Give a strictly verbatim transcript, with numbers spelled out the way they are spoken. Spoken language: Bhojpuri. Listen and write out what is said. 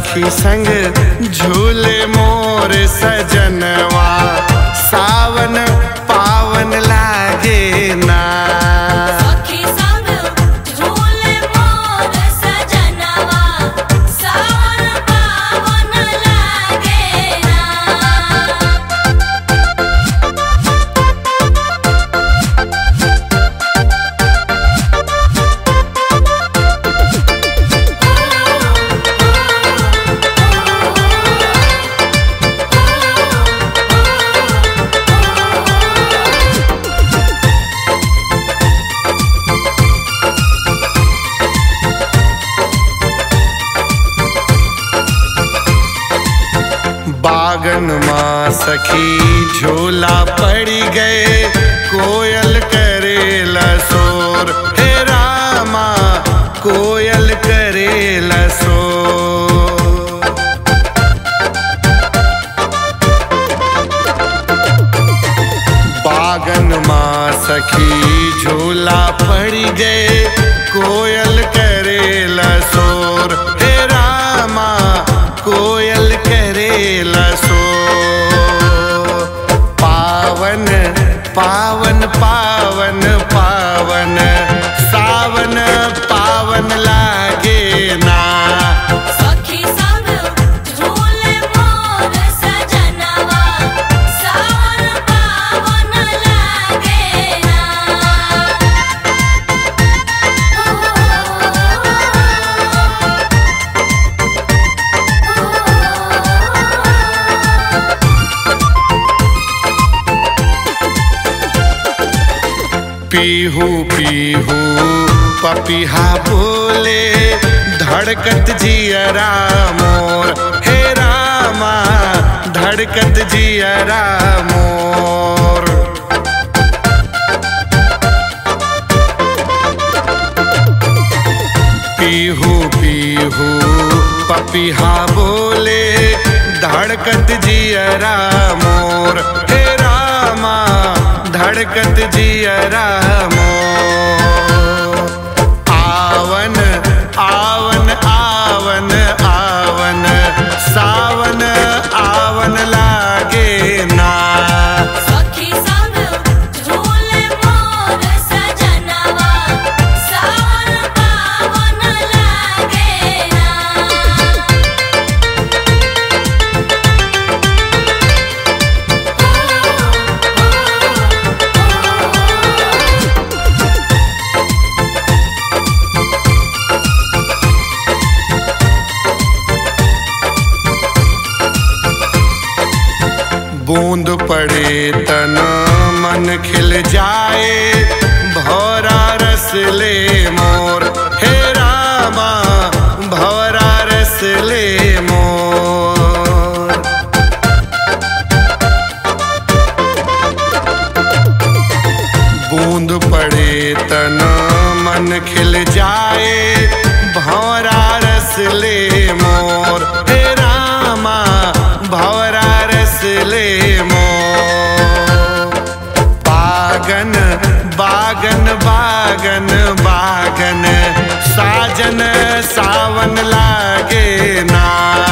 सखी संग झूले मोर सजनवा, सावन पावन लागे ना। सखी संग झूले मोर सजनवा, सावन पावन लागे ना। बागन माँ सखी झूला पड़ी गए, कोयल करेला शोर, हे रामा कोयल करेला शोर। बागन माँ सखी झूला पड़ी गए, कोयल करेला शोर, हे रामा कोयल करेला सो। पावन पावन पावन पावन सावन पावन लागे ना। सखी संग झूले मोर सजनवा, सावन पावन लागे ना। पीहू पीहू पपीहा बोले, धड़कत जियरा मोर, हे रामा धड़कत जियरा मोर। पीहू पीहू पपीहा बोले, धड़कत जियरा मोर, हे रामा धड़कत जियरा मोर। आवन आवन आवन आवन सावन आवन लागे ना। सखी संग झूले मोर सजनवा, सावन पावन लागे ना। बूंद पड़े तन मन खिल जाए, भौरा रस ले मोर, हे रामा भौरा रस ले मोर। बूंद पड़े तन मन खिल जाए, भौरा रस ले मोर, हे रामा भौरा रस ले मोर। बागन बागन बागन बागन साजन सावन लागे ना।